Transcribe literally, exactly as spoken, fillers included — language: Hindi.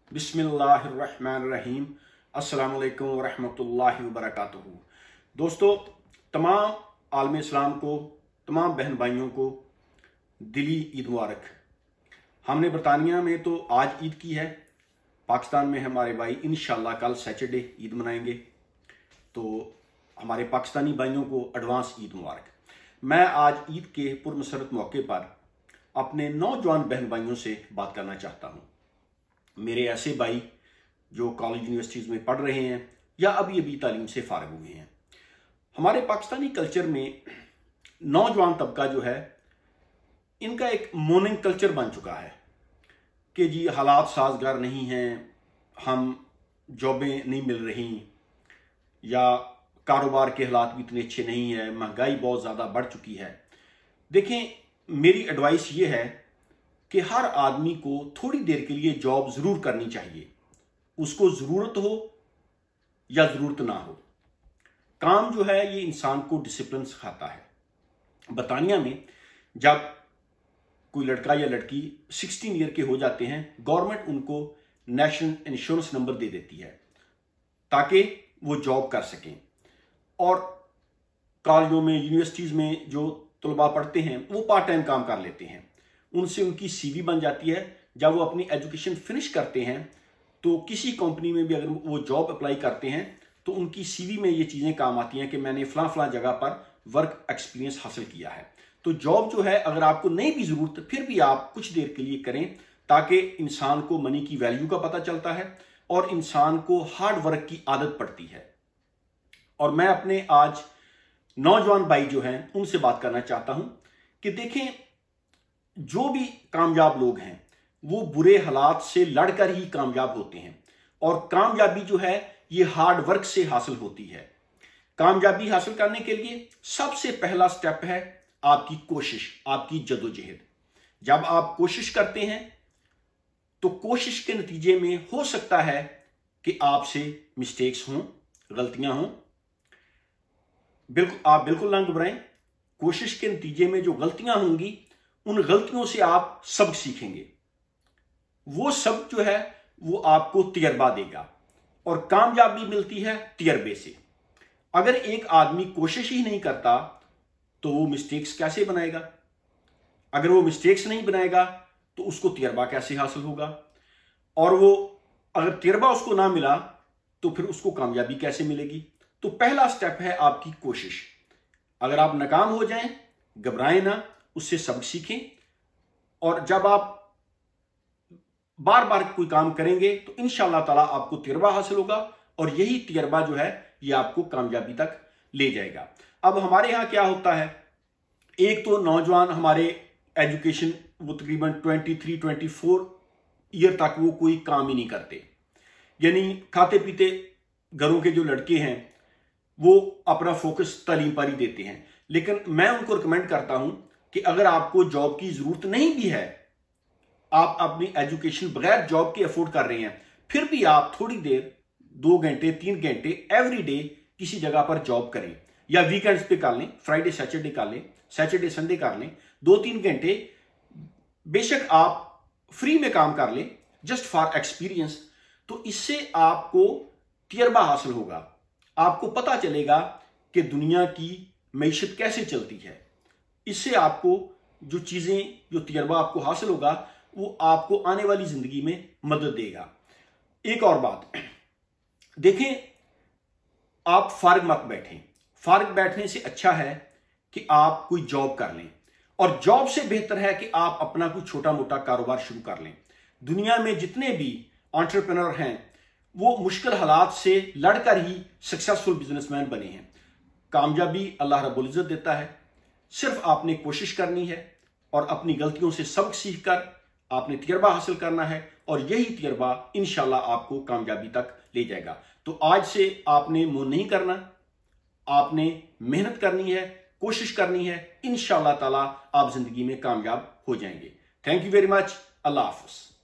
बिस्मिल्लाहिर्रहमानिर्रहीम। अस्सलाम वालेकुम वरहमतुल्लाहि वबरकातुहू। दोस्तों, तमाम आलम इस्लाम को, तमाम बहन भाइयों को दिली ईद मुबारक। हमने बरतानिया में तो आज ईद की है, पाकिस्तान में हमारे भाई इंशाल्लाह कल सैटरडे ईद मनाएंगे। तो हमारे पाकिस्तानी भाइयों को एडवांस ईद मुबारक। मैं आज ईद के पुरमसरत मौके पर अपने नौजवान बहन भाइयों से बात करना चाहता हूँ। मेरे ऐसे भाई जो कॉलेज यूनिवर्सिटीज़ में पढ़ रहे हैं या अभी अभी तालीम से फारिग हुए हैं। हमारे पाकिस्तानी कल्चर में नौजवान तबका जो है, इनका एक मॉर्निंग कल्चर बन चुका है कि जी हालात साजगार नहीं हैं, हम जॉबें नहीं मिल रही या कारोबार के हालात भी इतने अच्छे नहीं है, महंगाई बहुत ज़्यादा बढ़ चुकी है। देखें, मेरी एडवाइस ये है कि हर आदमी को थोड़ी देर के लिए जॉब ज़रूर करनी चाहिए, उसको ज़रूरत हो या ज़रूरत ना हो। काम जो है ये इंसान को डिसिप्लिन सिखाता है। बरतानिया में जब कोई लड़का या लड़की सोलह ईयर के हो जाते हैं, गवर्नमेंट उनको नेशनल इंश्योरेंस नंबर दे देती है ताकि वो जॉब कर सकें। और कॉलेजों में, यूनिवर्सिटीज़ में जो तलबा पढ़ते हैं वो पार्ट टाइम काम कर लेते हैं, उनसे उनकी सीवी बन जाती है। जब वो अपनी एजुकेशन फिनिश करते हैं तो किसी कंपनी में भी अगर वो जॉब अप्लाई करते हैं तो उनकी सीवी में ये चीज़ें काम आती हैं कि मैंने फलां फलां जगह पर वर्क एक्सपीरियंस हासिल किया है। तो जॉब जो है, अगर आपको नहीं भी ज़रूरत, फिर भी आप कुछ देर के लिए करें ताकि इंसान को मनी की वैल्यू का पता चलता है और इंसान को हार्ड वर्क की आदत पड़ती है। और मैं अपने आज नौजवान भाई जो हैं उनसे बात करना चाहता हूं कि देखें, जो भी कामयाब लोग हैं वो बुरे हालात से लड़कर ही कामयाब होते हैं। और कामयाबी जो है ये हार्ड वर्क से हासिल होती है। कामयाबी हासिल करने के लिए सबसे पहला स्टेप है आपकी कोशिश, आपकी जदोजहद। जब आप कोशिश करते हैं तो कोशिश के नतीजे में हो सकता है कि आपसे मिस्टेक्स हों, गलतियां हों। बिल्कुल आप बिल्कुल ना घबराएं। कोशिश के नतीजे में जो गलतियां होंगी, उन गलतियों से आप सबक सीखेंगे। वो सबक जो है वो आपको तजर्बा देगा और कामयाबी मिलती है तजर्बे से। अगर एक आदमी कोशिश ही नहीं करता तो वो मिस्टेक्स कैसे बनाएगा? अगर वो मिस्टेक्स नहीं बनाएगा तो उसको तजर्बा कैसे हासिल होगा? और वो अगर तजर्बा उसको ना मिला तो फिर उसको कामयाबी कैसे मिलेगी? तो पहला स्टेप है आपकी कोशिश। अगर आप नाकाम हो जाएं, घबराएं ना, उससे सबक सीखें। और जब आप बार बार कोई काम करेंगे तो इंशाअल्लाह ताला आपको तजर्बा हासिल होगा और यही तजर्बा जो है ये आपको कामयाबी तक ले जाएगा। अब हमारे यहाँ क्या होता है, एक तो नौजवान हमारे एजुकेशन वो तकरीबन तेईस चौबीस ईयर तक वो कोई काम ही नहीं करते, यानी खाते पीते घरों के जो लड़के हैं वो अपना फोकस तालीम पर ही देते हैं। लेकिन मैं उनको रिकमेंड करता हूं कि अगर आपको जॉब की जरूरत नहीं भी है, आप अपनी एजुकेशन बगैर जॉब के अफोर्ड कर रहे हैं, फिर भी आप थोड़ी देर, दो घंटे तीन घंटे एवरी डे किसी जगह पर जॉब करें, या वीकेंड्स पे कर लें, फ्राइडे सैटरडे कर लें, सैटरडे संडे कर लें, दो तीन घंटे बेशक आप फ्री में काम कर लें जस्ट फॉर एक्सपीरियंस। तो इससे आपको तजर्बा हासिल होगा, आपको पता चलेगा कि दुनिया की मईशत कैसे चलती है। इससे आपको जो चीजें, जो तजर्बा आपको हासिल होगा वो आपको आने वाली जिंदगी में मदद देगा। एक और बात देखें, आप फारिग मत बैठें। फारिग बैठने से अच्छा है कि आप कोई जॉब कर लें, और जॉब से बेहतर है कि आप अपना कोई छोटा मोटा कारोबार शुरू कर लें। दुनिया में जितने भी एंटरप्रेन्योर हैं वो मुश्किल हालात से लड़कर ही सक्सेसफुल बिजनेसमैन बने हैं। कामयाबी अल्लाह रब्बुल इज्जत देता है, सिर्फ आपने कोशिश करनी है और अपनी गलतियों से सबक सीखकर आपने तजर्बा हासिल करना है, और यही तजर्बा इंशाल्लाह आपको कामयाबी तक ले जाएगा। तो आज से आपने मुंह नहीं करना, आपने मेहनत करनी है, कोशिश करनी है। इंशाल्लाह ताला आप जिंदगी में कामयाब हो जाएंगे। Thank you very much. अल्लाह हाफिज।